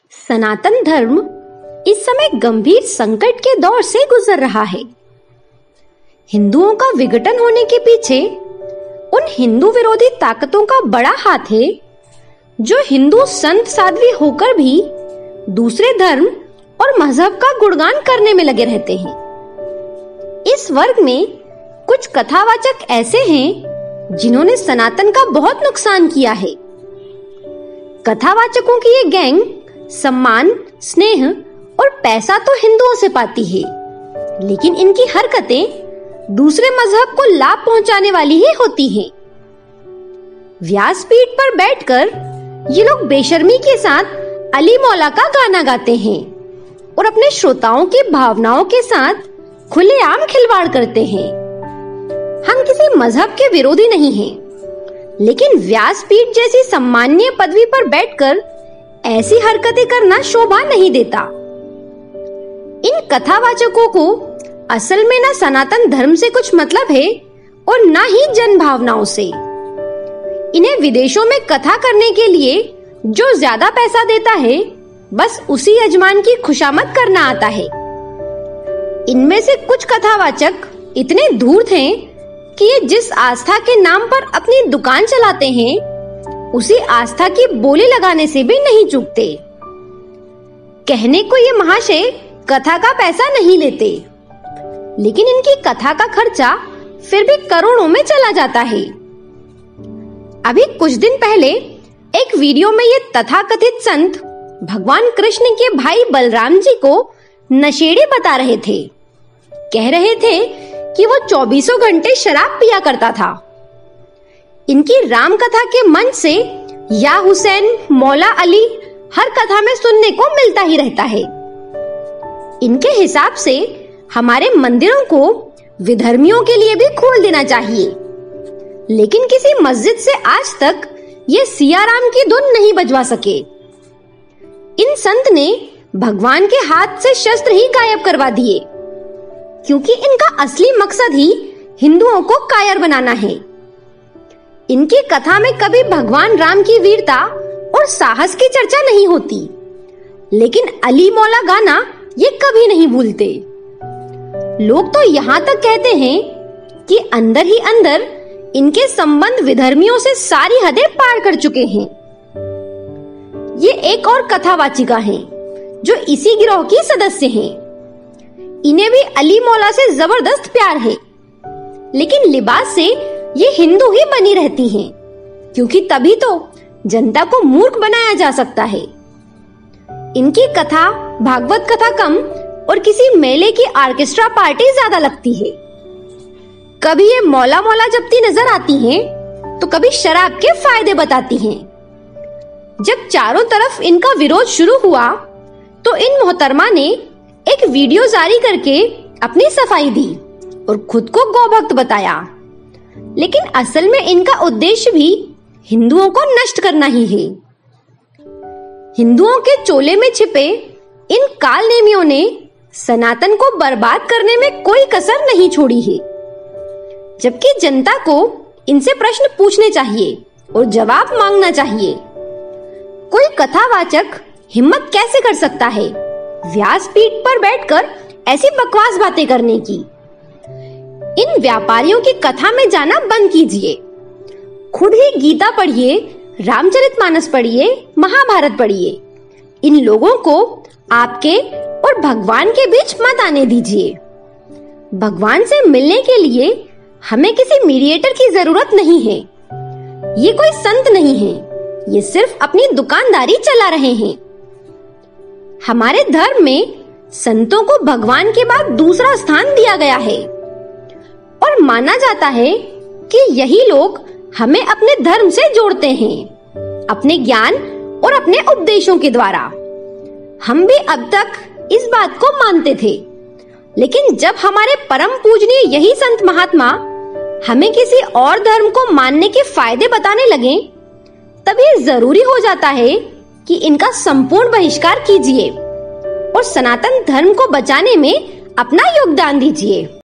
सनातन धर्म इस समय गंभीर संकट के दौर से गुजर रहा है। हिंदुओं का विघटन होने के पीछे उन हिंदू विरोधी ताकतों का बड़ा हाथ है जो हिंदू संत साध्वी होकर भी दूसरे धर्म और मजहब का गुणगान करने में लगे रहते हैं। इस वर्ग में कुछ कथावाचक ऐसे हैं जिन्होंने सनातन का बहुत नुकसान किया है। कथावाचकों की ये गैंग सम्मान, स्नेह और पैसा तो हिंदुओं से पाती है, लेकिन इनकी हरकतें दूसरे मजहब को लाभ पहुंचाने वाली ही होती हैं। व्यासपीठ पर बैठकर ये लोग बेशर्मी के साथ अली मौला का गाना गाते हैं और अपने श्रोताओं की भावनाओं के साथ खुलेआम खिलवाड़ करते हैं। हम किसी मजहब के विरोधी नहीं हैं, लेकिन व्यासपीठ जैसी सम्माननीय पदवी पर बैठकर ऐसी हरकतें करना शोभा नहीं देता। इन कथावाचकों को असल में ना सनातन धर्म से कुछ मतलब है और ना ही जन भावनाओं से। इन्हें विदेशों में कथा करने के लिए जो ज्यादा पैसा देता है, बस उसी यजमान की खुशामद करना आता है। इनमें से कुछ कथावाचक इतने धूर्त हैं कि ये जिस आस्था के नाम पर अपनी दुकान चलाते हैं, उसी आस्था की बोली लगाने से भी नहीं चूकते। कहने को ये महाशय कथा का पैसा नहीं लेते, लेकिन इनकी कथा का खर्चा फिर भी करोड़ों में चला जाता है। अभी कुछ दिन पहले एक वीडियो में ये तथाकथित संत भगवान कृष्ण के भाई बलराम जी को नशेड़ी बता रहे थे। कह रहे थे कि वो 24 घंटे शराब पिया करता था। इनकी राम कथा के मंच से या हुसैन, मौला अली हर कथा में सुनने को मिलता ही रहता है। इनके हिसाब से हमारे मंदिरों को विधर्मियों के लिए भी खोल देना चाहिए, लेकिन किसी मस्जिद से आज तक ये सिया राम की धुन नहीं बजवा सके। इन संत ने भगवान के हाथ से शस्त्र ही गायब करवा दिए, क्योंकि इनका असली मकसद ही हिंदुओं को कायर बनाना है। इनकी कथा में कभी भगवान राम की वीरता और साहस की चर्चा नहीं होती, लेकिन अली मौला गाना ये कभी नहीं भूलते। लोग तो यहाँ तक कहते हैं कि अंदर ही अंदर इनके संबंध विधर्मियों से सारी हदें पार कर चुके हैं। ये एक और कथावाचिका हैं जो इसी गिरोह की सदस्य हैं। इन्हें भी अली मौला से जबरदस्त प्यार है, लेकिन लिबास से ये हिंदू ही बनी रहती हैं, क्योंकि तभी तो जनता को मूर्ख बनाया जा सकता है। इनकी कथा भागवत कथा कम और किसी मेले की ऑर्केस्ट्रा पार्टी ज्यादा लगती है। कभी ये मौला मौला जपती नजर आती हैं, तो कभी शराब के फायदे बताती हैं। जब चारों तरफ इनका विरोध शुरू हुआ, तो इन मोहतरमा ने एक वीडियो जारी करके अपनी सफाई दी और खुद को गौभक्त बताया, लेकिन असल में इनका उद्देश्य भी हिंदुओं को नष्ट करना ही है। हिंदुओं के चोले में छिपे इन काल नेमियों ने सनातन को बर्बाद करने में कोई कसर नहीं छोड़ी है, जबकि जनता को इनसे प्रश्न पूछने चाहिए और जवाब मांगना चाहिए। कोई कथावाचक हिम्मत कैसे कर सकता है व्यासपीठ पर बैठकर ऐसी बकवास बातें करने की? इन व्यापारियों की कथा में जाना बंद कीजिए। खुद ही गीता पढ़िए, रामचरितमानस पढ़िए, महाभारत पढ़िए। इन लोगों को आपके और भगवान के बीच मत आने दीजिए। भगवान से मिलने के लिए हमें किसी मीडिएटर की जरूरत नहीं है। ये कोई संत नहीं है, ये सिर्फ अपनी दुकानदारी चला रहे हैं। हमारे धर्म में संतों को भगवान के बाद दूसरा स्थान दिया गया है और माना जाता है कि यही लोग हमें अपने धर्म से जोड़ते हैं, अपने ज्ञान और अपने उपदेशों के द्वारा। हम भी अब तक इस बात को मानते थे, लेकिन जब हमारे परम पूजनीय यही संत महात्मा हमें किसी और धर्म को मानने के फायदे बताने लगे, तब ये जरूरी हो जाता है कि इनका संपूर्ण बहिष्कार कीजिए और सनातन धर्म को बचाने में अपना योगदान दीजिए।